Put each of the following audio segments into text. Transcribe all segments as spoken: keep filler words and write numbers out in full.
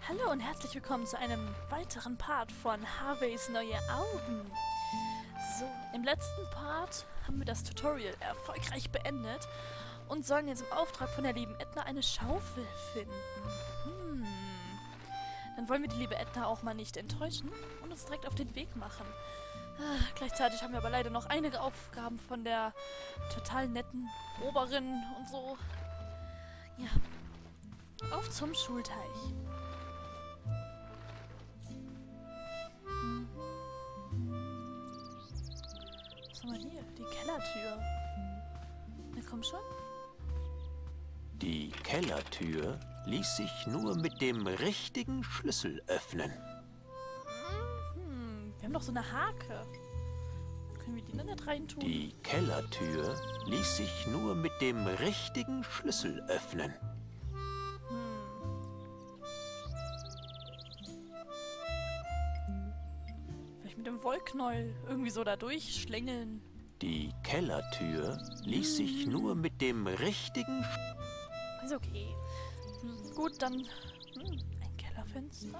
Hallo und herzlich willkommen zu einem weiteren Part von Harveys neue Augen. So, im letzten Part haben wir das Tutorial erfolgreich beendet und sollen jetzt im Auftrag von der lieben Edna eine Schaufel finden. Hm. Dann wollen wir die liebe Edna auch mal nicht enttäuschen und uns direkt auf den Weg machen. Ah, gleichzeitig haben wir aber leider noch einige Aufgaben von der total netten Oberin und so. Ja, auf zum Schulteich. Was haben wir hier? Die Kellertür. Na komm schon. Die Kellertür ließ sich nur mit dem richtigen Schlüssel öffnen. Hm, wir haben doch so eine Hake. Können wir die dann nicht reintun? Die Kellertür ließ sich nur mit dem richtigen Schlüssel öffnen. Vielleicht mit dem Wollknäuel irgendwie so da durchschlängeln. Die Kellertür ließ sich nur mit dem richtigen Sch Ist okay. Hm, gut, dann hm, ein Kellerfenster.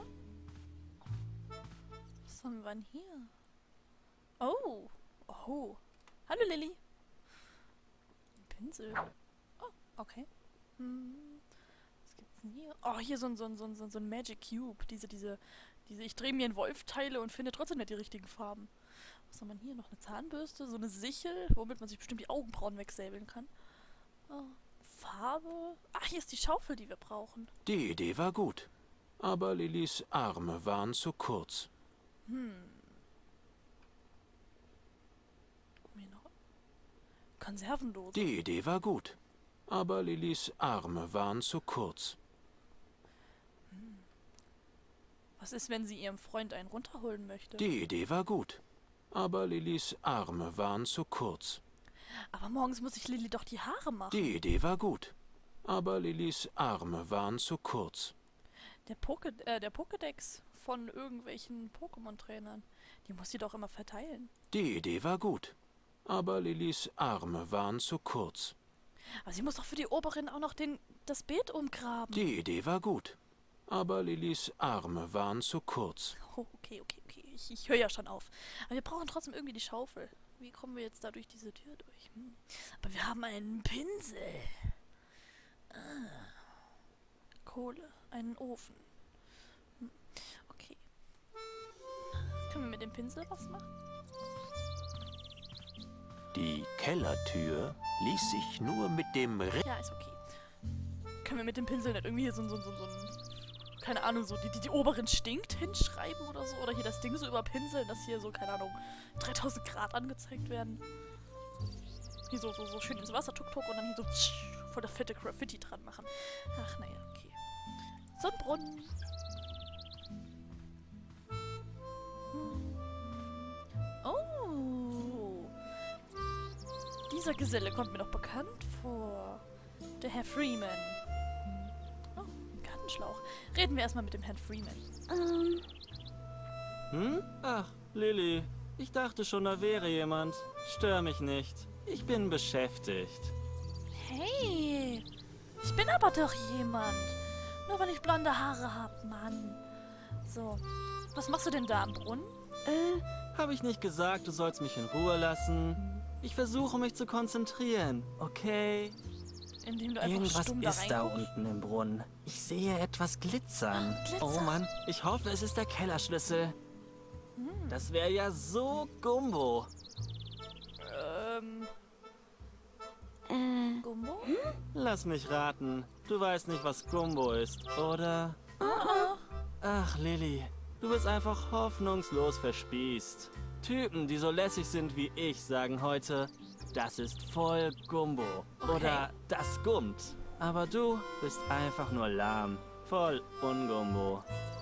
Was haben wir denn hier? Oh, oh. Hallo Lilly. Ein Pinsel. Oh, okay. Hm, was gibt's denn hier? Oh, hier so ein, so ein, so ein, so ein Magic Cube. Diese, diese, diese, ich drehe mir einen Wolf-Teile und finde trotzdem nicht die richtigen Farben. Was haben wir hier? Noch eine Zahnbürste, so eine Sichel, womit man sich bestimmt die Augenbrauen wegsäbeln kann. Oh, Farbe. Ach, hier ist die Schaufel, die wir brauchen. Die Idee war gut, aber Lillys Arme waren zu kurz. Hm. Hier noch. Konservendose. Die Idee war gut, aber Lillys Arme waren zu kurz. Hm. Was ist, wenn sie ihrem Freund einen runterholen möchte? Die Idee war gut, aber Lillys Arme waren zu kurz. Aber morgens muss ich Lilly doch die Haare machen. Die Idee war gut, aber Lillys Arme waren zu kurz. Der, Poke äh, der Pokédex von irgendwelchen Pokémon-Trainern. Die muss sie doch immer verteilen. Die Idee war gut, aber Lillys Arme waren zu kurz. Aber sie muss doch für die Oberin auch noch den, das Beet umgraben. Die Idee war gut, aber Lillys Arme waren zu kurz. Oh, okay, okay, okay. Ich, ich höre ja schon auf. Aber wir brauchen trotzdem irgendwie die Schaufel. Wie kommen wir jetzt da durch diese Tür durch? Hm. Aber wir haben einen Pinsel. Ah. Kohle. Einen Ofen. Hm. Okay. Können wir mit dem Pinsel was machen? Die Kellertür ließ sich nur mit dem Ri Ja, ist okay. Können wir mit dem Pinsel nicht irgendwie hier so, so, so, so ein... Keine Ahnung, so die, die, die Oberin stinkt hinschreiben oder so? Oder hier das Ding so überpinseln, dass hier so, keine Ahnung, dreitausend Grad angezeigt werden. Hier so, so, so schön ins Wasser tuk tuk und dann hier so tsch, voll der fette Graffiti dran machen. Ach, naja, okay. So ein Brunnen. Hm. Oh. Dieser Geselle kommt mir doch bekannt vor. Der Herr Freeman. Schlauch. Reden wir erstmal mit dem Herrn Freeman. Ähm. Hm? Ach, Lilly. Ich dachte schon, da wäre jemand. Stör mich nicht. Ich bin beschäftigt. Hey, ich bin aber doch jemand. Nur weil ich blonde Haare habe, Mann. So, was machst du denn da am Brunnen? Äh, habe ich nicht gesagt, du sollst mich in Ruhe lassen? Ich versuche mich zu konzentrieren, okay? Indem du einfach Irgendwas stumm ist da da reinguckst. unten im Brunnen. Ich sehe etwas glitzern. Ach, Glitzer. Oh Mann, ich hoffe, es ist der Kellerschlüssel. Hm. Das wäre ja so Gumbo. Ähm. Äh. Gumbo? Lass mich raten. Du weißt nicht, was Gumbo ist, oder? Ah, Ach, Lilly, du bist einfach hoffnungslos verspießt. Typen, die so lässig sind wie ich, sagen heute, das ist voll Gumbo. Okay. Oder das gummt. Aber du bist einfach nur lahm. Voll Ungumbo.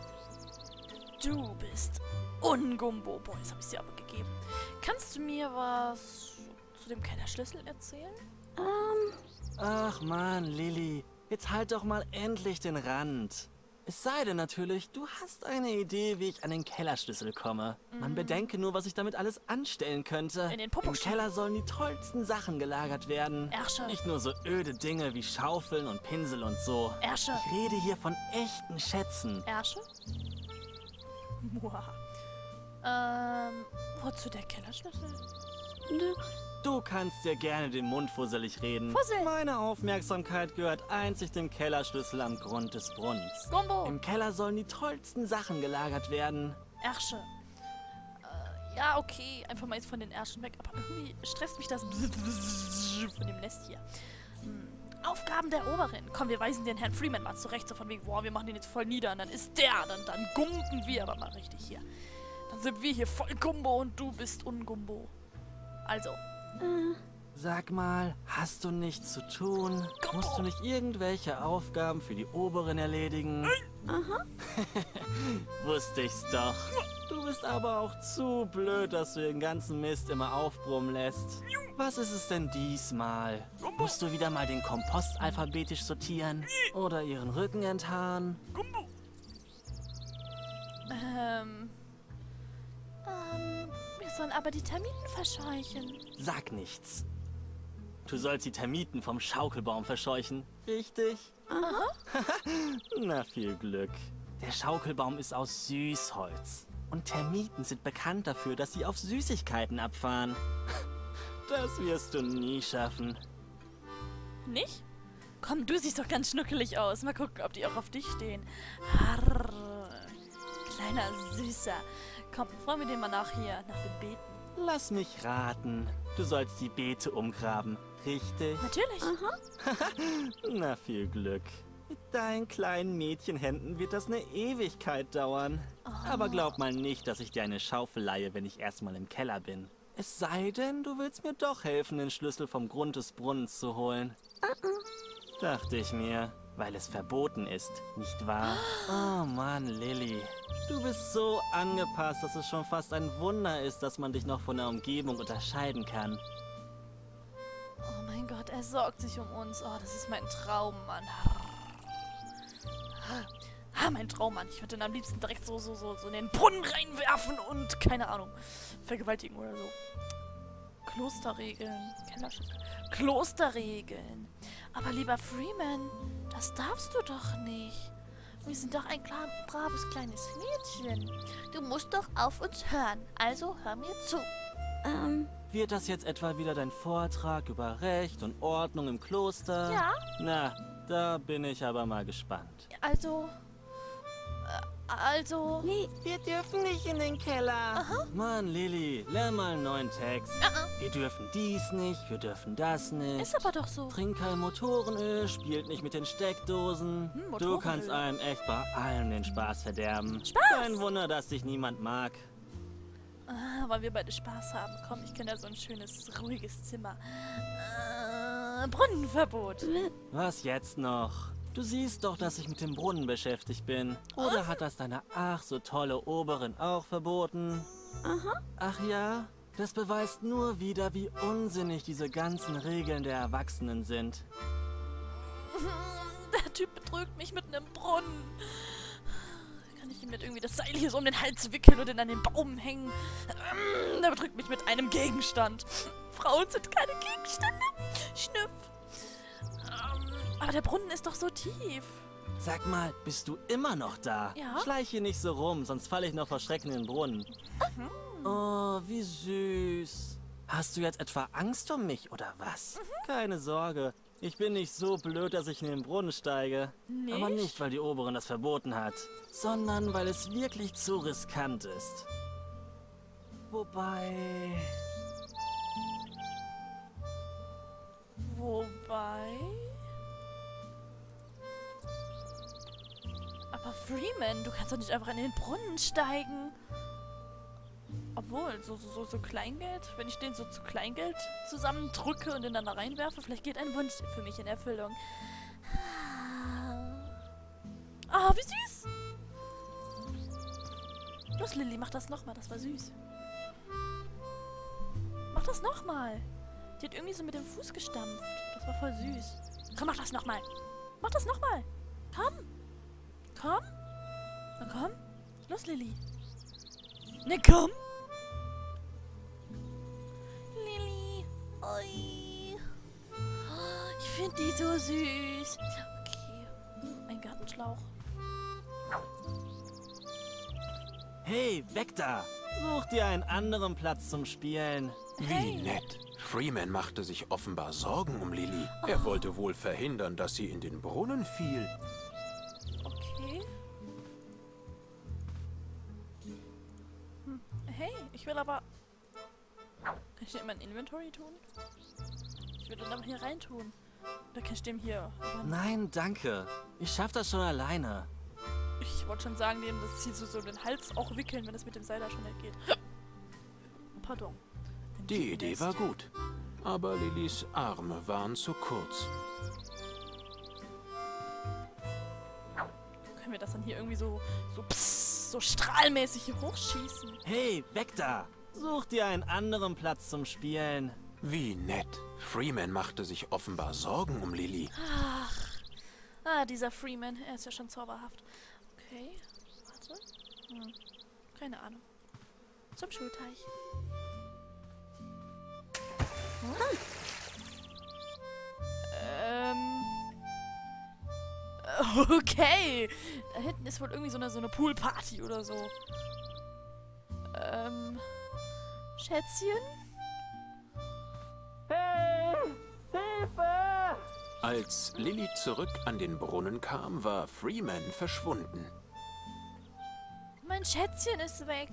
du bist Ungumbo. Boah, jetzt hab ich dir aber gegeben. Kannst du mir was zu dem Kellerschlüssel erzählen? Ach man, Lilly, jetzt halt doch mal endlich den Rand. Es sei denn natürlich, du hast eine Idee, wie ich an den Kellerschlüssel komme. Man bedenke nur, was ich damit alles anstellen könnte. In den Im Popo-Schlüssel. Keller sollen die tollsten Sachen gelagert werden. Ärsche. Nicht nur so öde Dinge wie Schaufeln und Pinsel und so. Ärsche. Ich rede hier von echten Schätzen. Ärsche? Muah. Ähm, wozu der Kellerschlüssel? Du kannst dir gerne den Mund fusselig reden. Fussel. Meine Aufmerksamkeit gehört einzig dem Kellerschlüssel am Grund des Brunnens. Gumbo. Im Keller sollen die tollsten Sachen gelagert werden. Ärsche. Äh, ja, okay. Einfach mal jetzt von den Ärschen weg. Aber irgendwie stresst mich das von dem Nest hier. Hm. Aufgaben der Oberin. Komm, wir weisen den Herrn Freeman mal zurecht. So von wegen, boah, wir machen den jetzt voll nieder. Und dann ist der. Dann, dann gumpen wir aber mal richtig hier. Dann sind wir hier voll Gumbo und du bist Ungumbo. Also. Sag mal, hast du nichts zu tun? Musst du nicht irgendwelche Aufgaben für die Oberin erledigen? Aha. Wusste ich's doch. Du bist aber auch zu blöd, dass du den ganzen Mist immer aufbrummen lässt. Was ist es denn diesmal? Musst du wieder mal den Kompost alphabetisch sortieren? Oder ihren Rücken enthaaren? Ähm. Ähm. Wir sollen aber die Termiten verscheuchen. Sag nichts. Du sollst die Termiten vom Schaukelbaum verscheuchen, richtig? Aha. Na, viel Glück. Der Schaukelbaum ist aus Süßholz. Und Termiten sind bekannt dafür, dass sie auf Süßigkeiten abfahren. Das wirst du nie schaffen. Nicht? Komm, du siehst doch ganz schnuckelig aus. Mal gucken, ob die auch auf dich stehen. Harr. Kleiner Süßer. Komm, fragen wir den mal nach hier, nach den Beeten. Lass mich raten. Du sollst die Beete umgraben, richtig? Natürlich. Na, viel Glück. Mit deinen kleinen Mädchenhänden wird das eine Ewigkeit dauern. Aber glaub mal nicht, dass ich dir eine Schaufel leihe, wenn ich erstmal im Keller bin. Es sei denn, du willst mir doch helfen, den Schlüssel vom Grund des Brunnens zu holen. Dachte ich mir, weil es verboten ist, nicht wahr? Oh Mann, Lilly. Du bist so angepasst, dass es schon fast ein Wunder ist, dass man dich noch von der Umgebung unterscheiden kann. Oh mein Gott, er sorgt sich um uns. Oh, das ist mein Traum, Mann. Ah, mein Traum, Mann. Ich würde ihn am liebsten direkt so, so, so, so in den Brunnen reinwerfen und, keine Ahnung, vergewaltigen oder so. Klosterregeln. Kellerschlüssel. Klosterregeln. Aber lieber Freeman, das darfst du doch nicht. Wir sind doch ein klar, braves kleines Mädchen. Du musst doch auf uns hören. Also hör mir zu. Ähm, Wird das jetzt etwa wieder dein Vortrag über Recht und Ordnung im Kloster? Ja. Na, da bin ich aber mal gespannt. Also. Äh, also. nee, Wir dürfen nicht in den Keller. Mann, Lilly, lern mal einen neuen Text. Uh-uh. Wir dürfen dies nicht, wir dürfen das nicht. Ist aber doch so. Trink kein Motorenöl, spielt nicht mit den Steckdosen. Hm, du Motorenöl. kannst einem echt bei allem den Spaß verderben. Spaß? Kein Wunder, dass dich niemand mag. Ah, weil wir beide Spaß haben. Komm, ich kenne ja so ein schönes, ruhiges Zimmer. Äh, Brunnenverbot. Was jetzt noch? Du siehst doch, dass ich mit dem Brunnen beschäftigt bin. Oder hat das deine ach so tolle Oberin auch verboten? aha. Ach ja? Das beweist nur wieder, wie unsinnig diese ganzen Regeln der Erwachsenen sind. Der Typ betrügt mich mitten im Brunnen. Kann ich ihm nicht irgendwie das Seil hier so um den Hals wickeln und ihn an den Baum hängen? Ähm, Der betrügt mich mit einem Gegenstand. Frauen sind keine Gegenstände. Schnüff. Ähm, aber der Brunnen ist doch so tief. Sag mal, bist du immer noch da? Ja. Schleich hier nicht so rum, sonst falle ich noch vor Schrecken in den Brunnen. Oh, wie süß. Hast du jetzt etwa Angst um mich, oder was? Keine Sorge. Ich bin nicht so blöd, dass ich in den Brunnen steige. Nicht? Aber nicht, weil die Oberin das verboten hat, sondern weil es wirklich zu riskant ist. Wobei... Wobei... Aber Freeman, du kannst doch nicht einfach in den Brunnen steigen. Obwohl, so, so, so, so Kleingeld, wenn ich den so zu Kleingeld zusammendrücke und den dann da reinwerfe, vielleicht geht ein Wunsch für mich in Erfüllung. Ah, wie süß! Los, Lilly, mach das nochmal, das war süß. Mach das nochmal. Die hat irgendwie so mit dem Fuß gestampft. Das war voll süß. Komm, mach das nochmal. Mach das nochmal. Komm. komm. Na komm. Los, Lilly. Ne, komm. Lilly. Ui. Ich finde die so süß. Okay. Ein Gartenschlauch. Hey, weg da! Such dir einen anderen Platz zum Spielen. Wie Hey. nett. Freeman machte sich offenbar Sorgen um Lilly. Er wollte wohl verhindern, dass sie in den Brunnen fiel. Okay. Hm. Hey, ich will aber... Kann ich den in mein Inventory tun? Ich will den aber hier rein tun. Oder kann ich dem hier... Nein, danke. Ich schaff das schon alleine. Ich wollte schon sagen, dem das Ziel so, so den Hals auch wickeln, wenn es mit dem Seil da schon nicht geht. Pardon. Ein Die Idee Nest. war gut. Aber Lillys Arme waren zu kurz. Können wir das dann hier irgendwie so, so, pss, so strahlmäßig hier hochschießen? Hey, weg da! Such dir einen anderen Platz zum Spielen. Wie nett. Freeman machte sich offenbar Sorgen um Lilly. Ach. Ah, dieser Freeman. Er ist ja schon zauberhaft. Okay. Warte. Hm. Keine Ahnung. Zum Schulteich. Hm. Ähm. Okay. Da hinten ist wohl irgendwie so eine, so eine Poolparty oder so. Ähm. Schätzchen? Hey! Hilfe! Als Lilly zurück an den Brunnen kam, war Freeman verschwunden. Mein Schätzchen ist weg.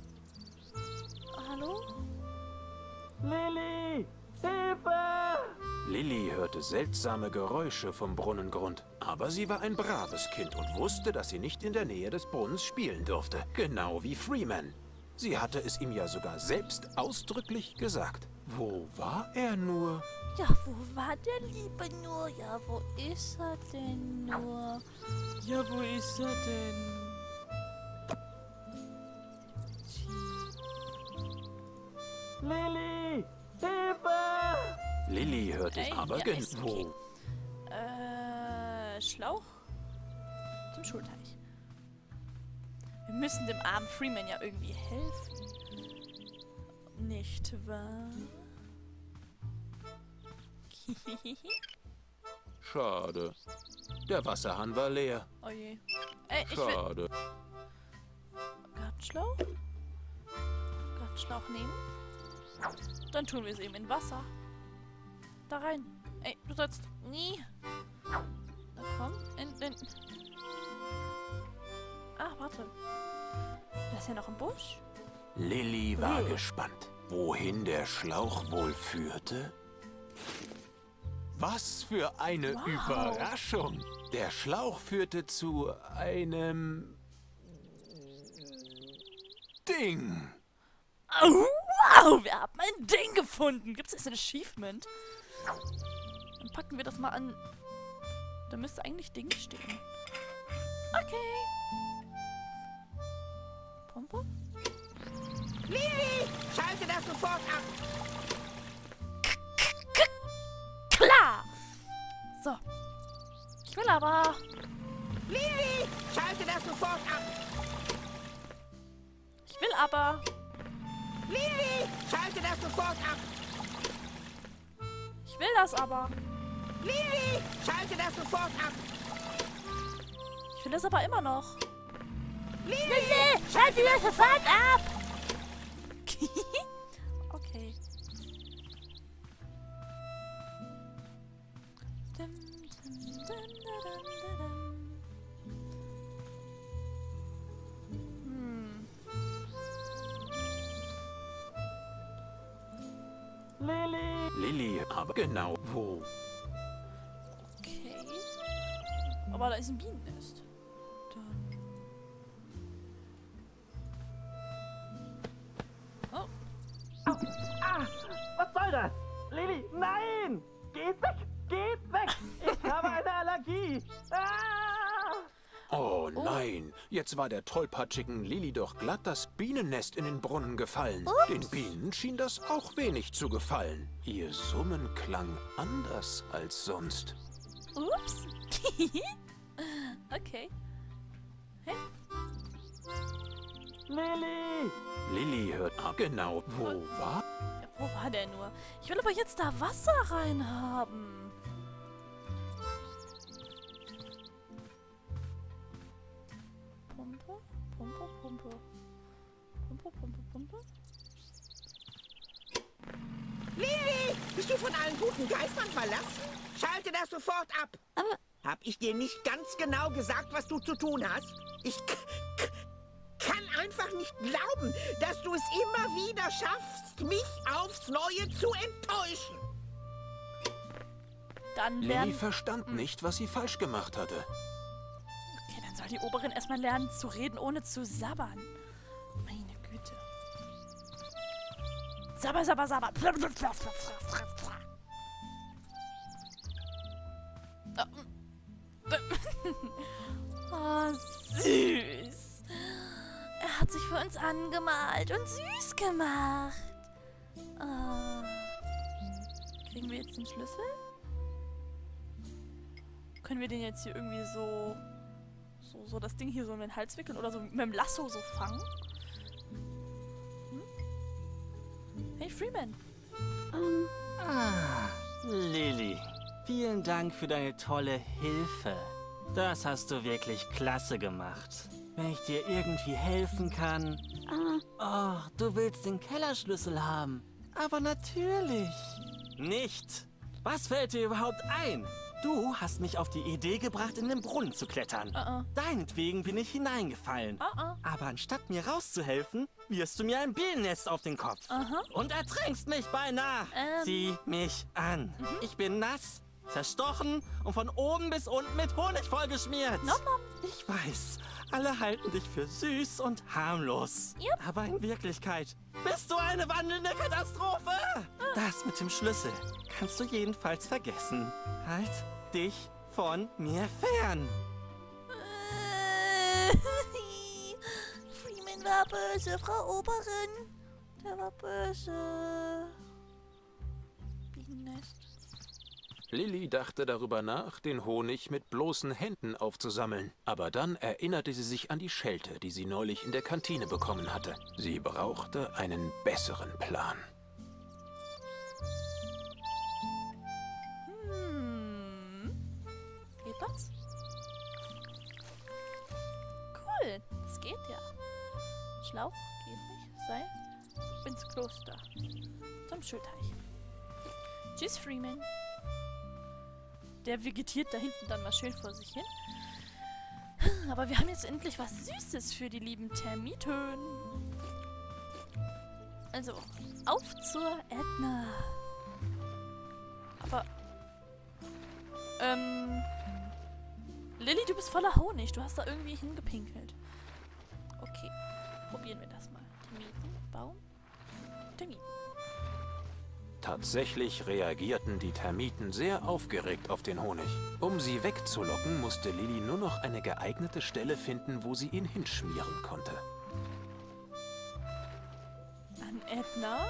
Hallo? Lilly! Hilfe! Lilly hörte seltsame Geräusche vom Brunnengrund. Aber sie war ein braves Kind und wusste, dass sie nicht in der Nähe des Brunnens spielen durfte. Genau wie Freeman. Sie hatte es ihm ja sogar selbst ausdrücklich gesagt. Wo war er nur? Ja, wo war der Liebe nur? Ja, wo ist er denn nur? Ja, wo ist er denn? Lilly! Hilfe! Lilly hörte Ey, aber ja, ist genau. Äh, Schlauch? Zum Schulteich. Wir müssen dem armen Freeman ja irgendwie helfen. Nicht wahr? Schade. Der Wasserhahn war leer. Oh je. Ey, ich will... Schade. Gartenschlauch? Gartenschlauch nehmen? Dann tun wir es eben in Wasser. Da rein. Ey, du sollst nie... Na komm, in... in ah, warte. Da ist ja noch ein Busch. Lilly war Oh. gespannt, wohin der Schlauch wohl führte. Was für eine Wow. Überraschung! Der Schlauch führte zu einem Ding. Oh, wow, wir haben ein Ding gefunden. Gibt es jetzt ein Achievement? Dann packen wir das mal an. Da müsste eigentlich Ding stehen. Okay. Pumpe? Lilly, schalte das sofort ab. Klar! So. Ich will aber... Lilly, schalte das sofort ab. Ich will aber... Lilly, schalte das sofort ab. Ich will das aber... Lilly, schalte das sofort ab. Ich will das aber immer noch. Lilly, schalte das sofort ab. Okay. Dim, dim, dim, dim, dim, dim. Hm. Lilly! Lilly, aber genau wo? Okay. Aber da ist ein Bienennest. Dann. Oh. Ah! Was soll das? Lilly, nein! Geht weg! Geht weg! Ich habe eine Allergie! Ah! Oh nein, jetzt war der tollpatschigen Lilly doch glatt das Bienennest in den Brunnen gefallen. Den Bienen schien das auch wenig zu gefallen. Ihr Summen klang anders als sonst. Ups. Okay. Hey? Lilly! Lilly hört ab. Genau, wo war? Ja, wo war der nur? Ich will aber jetzt da Wasser reinhaben. Pumpe, Pumpe, Pumpe. Pumpe, Pumpe, Pumpe. Lilly, bist du von allen guten Geistern verlassen? Schalte das sofort ab. Aber Hab ich dir nicht ganz genau gesagt, was du zu tun hast? Ich k k kann einfach nicht glauben, dass du es immer wieder schaffst, mich aufs Neue zu enttäuschen. dann Lilly lernen... verstand nicht, was sie falsch gemacht hatte. Okay, dann soll die Oberin erstmal lernen zu reden, ohne zu sabbern. Meine Güte. Sabber, sabber, sabber. Oh, süß. Er hat sich für uns angemalt und süß gemacht. Oh. Kriegen wir jetzt den Schlüssel? Können wir den jetzt hier irgendwie so, so, so das Ding hier so in den Hals wickeln oder so mit dem Lasso so fangen? Hm? Hey, Freeman. Ah, Lilly, vielen Dank für deine tolle Hilfe. Das hast du wirklich klasse gemacht. Wenn ich dir irgendwie helfen kann... Oh, du willst den Kellerschlüssel haben. Aber natürlich. Nicht. Was fällt dir überhaupt ein? Du hast mich auf die Idee gebracht, in den Brunnen zu klettern. Uh-uh. Deinetwegen bin ich hineingefallen. Uh-uh. Aber anstatt mir rauszuhelfen, wirst du mir ein Bienennest auf den Kopf. Aha. Und ertränkst mich beinahe. Ähm. Sieh mich an. Ich bin nass, zerstochen und von oben bis unten mit Honig vollgeschmiert. Nom, nom. Ich weiß, alle halten dich für süß und harmlos. Yep. Aber in Wirklichkeit bist du eine wandelnde Katastrophe. Das mit dem Schlüssel kannst du jedenfalls vergessen. Halt dich von mir fern. Äh, Freeman war böse, Frau Oberin. Der war böse. Bienennest. Lilly dachte darüber nach, den Honig mit bloßen Händen aufzusammeln. Aber dann erinnerte sie sich an die Schelte, die sie neulich in der Kantine bekommen hatte. Sie brauchte einen besseren Plan. Hm. Geht das? Cool, das geht ja. Schlauch geht nicht. Seil. Ins Kloster. Zum Schulteich. Tschüss, Freeman. Der vegetiert da hinten dann mal schön vor sich hin. Aber wir haben jetzt endlich was Süßes für die lieben Termiten. Also, auf zur Edna. Aber, ähm, Lilly, du bist voller Honig. Du hast da irgendwie hingepinkelt. Okay, probieren wir das mal. Termiten, Baum, Termiten. Tatsächlich reagierten die Termiten sehr aufgeregt auf den Honig. Um sie wegzulocken, musste Lilly nur noch eine geeignete Stelle finden, wo sie ihn hinschmieren konnte. An Edna?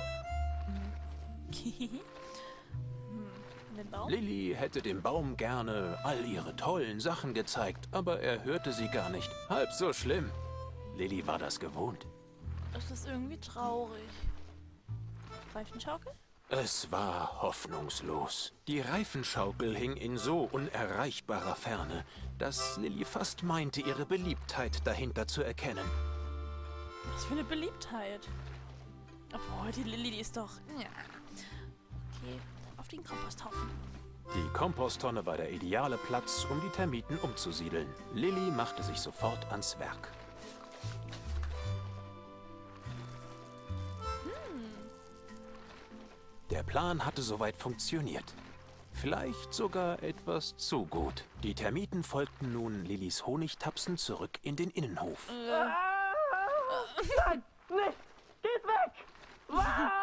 hm, an den Baum? Lilly hätte dem Baum gerne all ihre tollen Sachen gezeigt, aber er hörte sie gar nicht. Halb so schlimm. Lilly war das gewohnt. Das ist irgendwie traurig. Reifenschaukel? Es war hoffnungslos. Die Reifenschaukel hing in so unerreichbarer Ferne, dass Lilly fast meinte, ihre Beliebtheit dahinter zu erkennen. Was für eine Beliebtheit. Obwohl, die Lilly, die ist doch... Ja. Okay, auf den Komposthaufen. Die Komposttonne war der ideale Platz, um die Termiten umzusiedeln. Lilly machte sich sofort ans Werk. Der Plan hatte soweit funktioniert. Vielleicht sogar etwas zu gut. Die Termiten folgten nun Lillys Honigtapsen zurück in den Innenhof. Nein, nicht! Geht weg!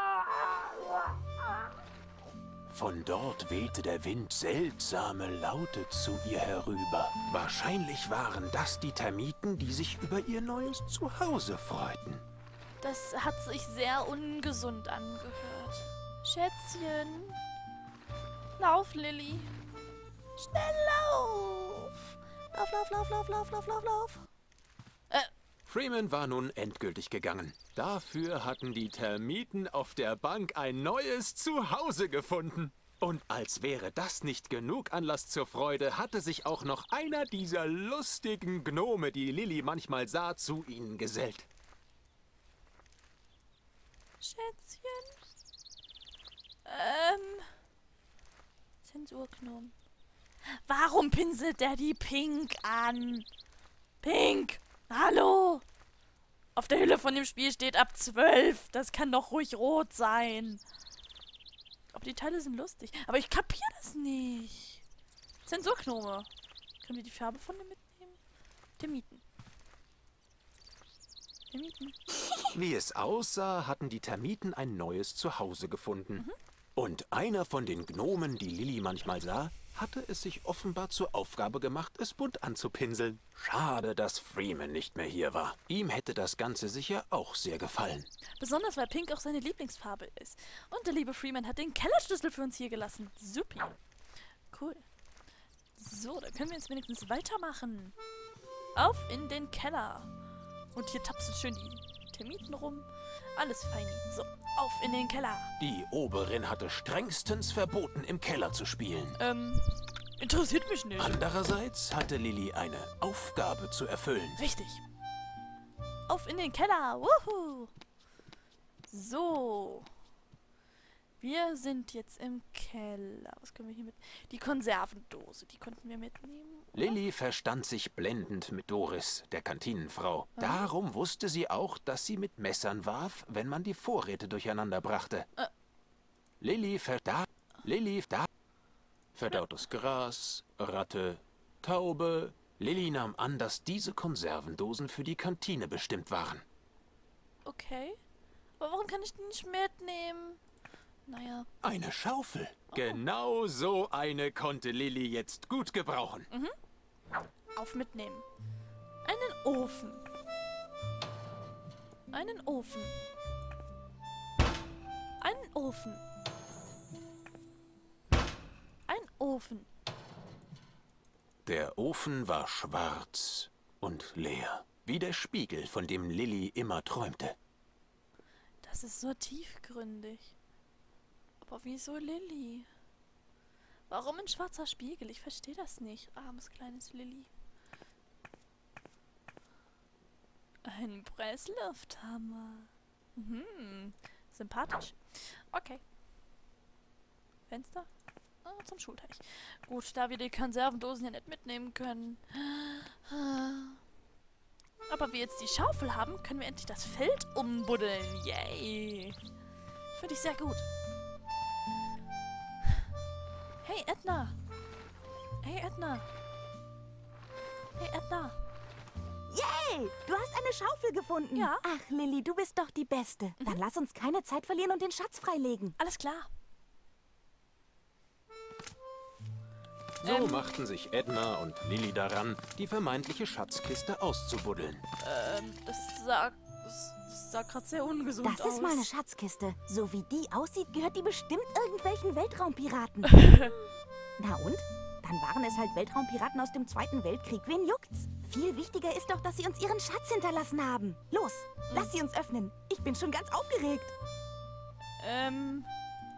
Von dort wehte der Wind seltsame Laute zu ihr herüber. Wahrscheinlich waren das die Termiten, die sich über ihr neues Zuhause freuten. Das hat sich sehr ungesund angehört. Schätzchen. Lauf, Lilly. Schnell lauf. Lauf, lauf, lauf, lauf, lauf, lauf, lauf, lauf. Freeman war nun endgültig gegangen. Dafür hatten die Termiten auf der Bank ein neues Zuhause gefunden. Und als wäre das nicht genug Anlass zur Freude, hatte sich auch noch einer dieser lustigen Gnome, die Lilly manchmal sah, zu ihnen gesellt. Schätzchen? Ähm... Zensurknoten. Warum pinselt der die Pink an? Pink! Hallo! Auf der Hülle von dem Spiel steht ab zwölf. Das kann doch ruhig rot sein. Aber die Teile sind lustig. Aber ich kapiere das nicht. Zensurknome. Können wir die Farbe von dem mitnehmen? Termiten. Termiten. Wie es aussah, hatten die Termiten ein neues Zuhause gefunden. Mhm. Und einer von den Gnomen, die Lilly manchmal sah, hatte es sich offenbar zur Aufgabe gemacht, es bunt anzupinseln. Schade, dass Freeman nicht mehr hier war. Ihm hätte das Ganze sicher auch sehr gefallen. Besonders, weil Pink auch seine Lieblingsfarbe ist. Und der liebe Freeman hat den Kellerschlüssel für uns hier gelassen. Supi. Cool. So, dann können wir jetzt wenigstens weitermachen. Auf in den Keller. Und hier tapsen schön die Termiten rum. Alles feini. So, auf in den Keller. Die Oberin hatte strengstens verboten, im Keller zu spielen. Ähm, interessiert mich nicht. Andererseits hatte Lilly eine Aufgabe zu erfüllen. Richtig. Auf in den Keller. Wuhu. So. Wir sind jetzt im Keller. Was können wir hier mit? Die Konservendose, die konnten wir mitnehmen. Oder? Lilly verstand sich blendend mit Doris, der Kantinenfrau. Ah. Darum wusste sie auch, dass sie mit Messern warf, wenn man die Vorräte durcheinander brachte. Äh. Lilly verda... Lilly da... Verdautes Gras, Ratte, Taube... Lilly nahm an, dass diese Konservendosen für die Kantine bestimmt waren. Okay. Aber warum kann ich die nicht mitnehmen? Naja. Eine Schaufel. Genau so eine konnte Lilly jetzt gut gebrauchen. Mhm. Auf mitnehmen. Einen Ofen. Einen Ofen. Einen Ofen. Ein Ofen. Der Ofen war schwarz und leer, wie der Spiegel, von dem Lilly immer träumte. Das ist so tiefgründig. Aber wieso Lilly? Warum ein schwarzer Spiegel? Ich verstehe das nicht. Armes kleines Lilly. Ein Presslufthammer. Mhm. Sympathisch. Okay. Fenster? Oh, zum Schulteich. Gut, da wir die Konservendosen ja nicht mitnehmen können. Aber wir jetzt die Schaufel haben, können wir endlich das Feld umbuddeln. Yay. Finde ich sehr gut. Hey, Edna. Hey, Edna. Hey, Edna. Yay! Du hast eine Schaufel gefunden. Ja. Ach, Lilly, du bist doch die Beste. Mhm. Dann lass uns keine Zeit verlieren und den Schatz freilegen. Alles klar. So Ähm. machten sich Edna und Lilly daran, die vermeintliche Schatzkiste auszubuddeln. Ähm, das sah, das, das sah gerade sehr ungesund aus. Das ist mal eine Schatzkiste. So wie die aussieht, gehört die bestimmt irgendwelchen Weltraumpiraten. Na und? Dann waren es halt Weltraumpiraten aus dem Zweiten Weltkrieg. Wen juckt's? Viel wichtiger ist doch, dass sie uns ihren Schatz hinterlassen haben. Los, Mhm. lass sie uns öffnen. Ich bin schon ganz aufgeregt. Ähm.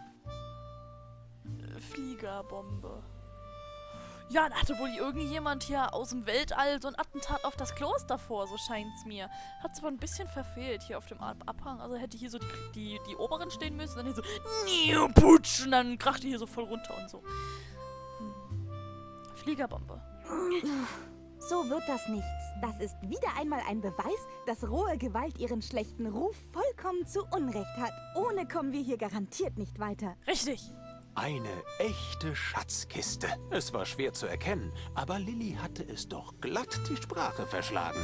äh, Fliegerbombe. Ja, da hatte wohl irgendjemand hier aus dem Weltall so ein Attentat auf das Kloster vor, so scheint's mir. Hat's aber ein bisschen verfehlt hier auf dem Ab Abhang. Also hätte hier so die, die, die Oberen stehen müssen, dann hier so Niu, putsch, und dann krachte hier so voll runter und so. Hm. Fliegerbombe. So wird das nichts. Das ist wieder einmal ein Beweis, dass rohe Gewalt ihren schlechten Ruf vollkommen zu Unrecht hat. Ohne kommen wir hier garantiert nicht weiter. Richtig. Eine echte Schatzkiste. Es war schwer zu erkennen, aber Lilly hatte es doch glatt die Sprache verschlagen.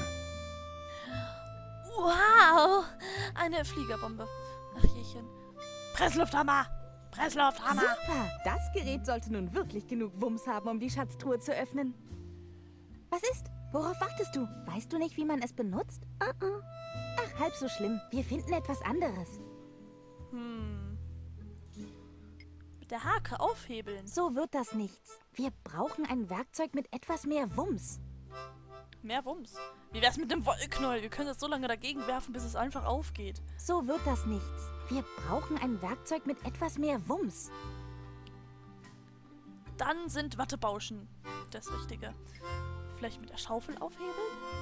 Wow. Eine Fliegerbombe. Ach jechen. Presslufthammer. Presslufthammer. Super! Das Gerät sollte nun wirklich genug Wumms haben, um die Schatztruhe zu öffnen. Was ist? Worauf wartest du? Weißt du nicht, wie man es benutzt? Uh-uh. Ach, halb so schlimm. Wir finden etwas anderes. Hm. Mit der Hake aufhebeln. So wird das nichts. Wir brauchen ein Werkzeug mit etwas mehr Wumms. Mehr Wumms. Wie wär's mit dem Wollknäuel? Wir können das so lange dagegen werfen, bis es einfach aufgeht. So wird das nichts. Wir brauchen ein Werkzeug mit etwas mehr Wumms. Dann sind Wattebauschen das Richtige. Vielleicht mit der Schaufel aufhebeln?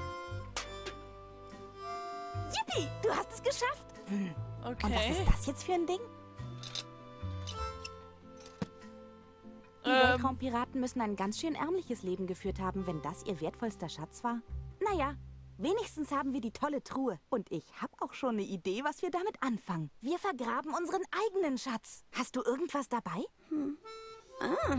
Yippie, du hast es geschafft. Hm. Okay. Und was ist das jetzt für ein Ding? Die Ähm. Weltraumpiraten müssen ein ganz schön ärmliches Leben geführt haben, wenn das ihr wertvollster Schatz war. Naja, wenigstens haben wir die tolle Truhe. Und ich habe auch schon eine Idee, was wir damit anfangen. Wir vergraben unseren eigenen Schatz. Hast du irgendwas dabei? Hm. Ah.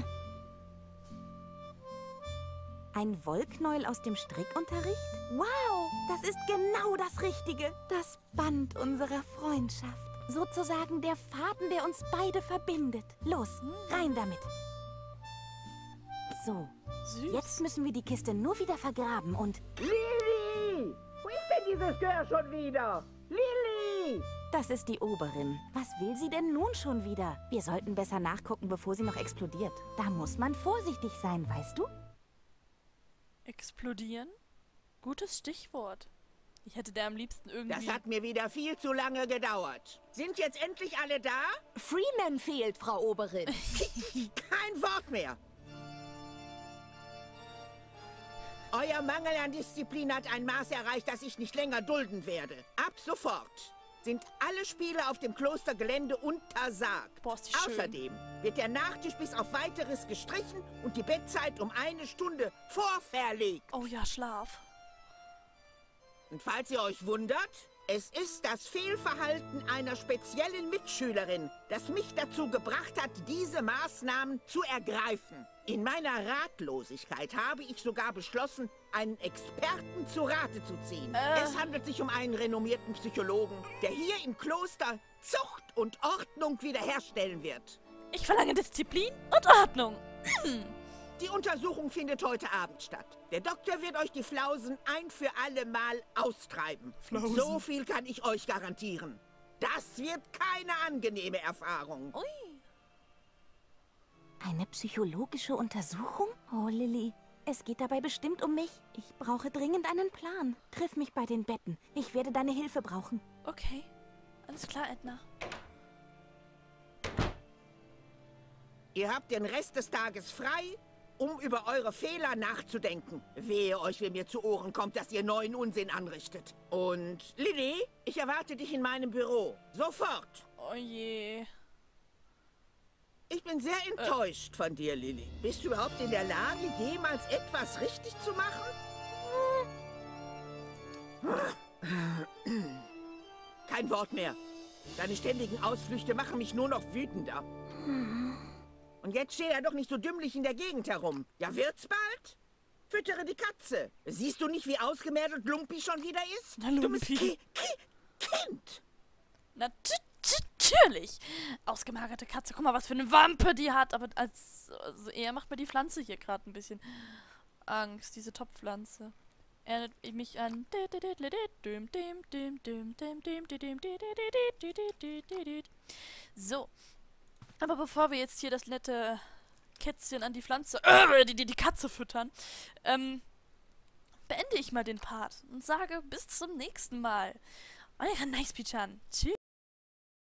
Ein Wollknäuel aus dem Strickunterricht? Wow, das ist genau das Richtige. Das Band unserer Freundschaft. Sozusagen der Faden, der uns beide verbindet. Los, rein damit. So, Süß. jetzt müssen wir die Kiste nur wieder vergraben und... Lili! Wo ist denn dieses Girl schon wieder? Lili! Das ist die Oberin. Was will sie denn nun schon wieder? Wir sollten besser nachgucken, bevor sie noch explodiert. Da muss man vorsichtig sein, weißt du? Explodieren? Gutes Stichwort. Ich hätte der am liebsten irgendwie... Das hat mir wieder viel zu lange gedauert. Sind jetzt endlich alle da? Freeman fehlt, Frau Oberin. Kein Wort mehr. Euer Mangel an Disziplin hat ein Maß erreicht, das ich nicht länger dulden werde. Ab sofort sind alle Spiele auf dem Klostergelände untersagt. Boah, ist die schön. Außerdem wird der Nachtisch bis auf Weiteres gestrichen und die Bettzeit um eine Stunde vorverlegt. Oh ja, Schlaf. Und falls ihr euch wundert, es ist das Fehlverhalten einer speziellen Mitschülerin, das mich dazu gebracht hat, diese Maßnahmen zu ergreifen. In meiner Ratlosigkeit habe ich sogar beschlossen, einen Experten zu Rate zu ziehen. Äh. Es handelt sich um einen renommierten Psychologen, der hier im Kloster Zucht und Ordnung wiederherstellen wird. Ich verlange Disziplin und Ordnung. Die Untersuchung findet heute Abend statt. Der Doktor wird euch die Flausen ein für alle Mal austreiben. Flausen. So viel kann ich euch garantieren. Das wird keine angenehme Erfahrung. Ui. Eine psychologische Untersuchung? Oh, Lilly, es geht dabei bestimmt um mich. Ich brauche dringend einen Plan. Triff mich bei den Betten. Ich werde deine Hilfe brauchen. Okay. Alles klar, Edna. Ihr habt den Rest des Tages frei, um über eure Fehler nachzudenken. Wehe euch, wenn mir zu Ohren kommt, dass ihr neuen Unsinn anrichtet. Und Lilly, ich erwarte dich in meinem Büro. Sofort. Oh je. Ich bin sehr enttäuscht von dir, Lilly. Bist du überhaupt in der Lage, jemals etwas richtig zu machen? Kein Wort mehr. Deine ständigen Ausflüchte machen mich nur noch wütender. Und jetzt steht er doch nicht so dümmlich in der Gegend herum. Ja, wird's bald? Füttere die Katze. Siehst du nicht, wie ausgemergelt Lumpi schon wieder ist? Na, Lumpi. Dummes Ki Ki Kind. Natürlich. Ausgemagerte Katze. Guck mal, was für eine Wampe die hat. Aber als also eher macht mir die Pflanze hier gerade ein bisschen Angst. Diese Topfpflanze. Erinnert mich an... So. Aber bevor wir jetzt hier das nette Kätzchen an die Pflanze, äh, die, die, die Katze füttern, ähm, beende ich mal den Part und sage bis zum nächsten Mal. Eure Nice Pichan. Tschüss.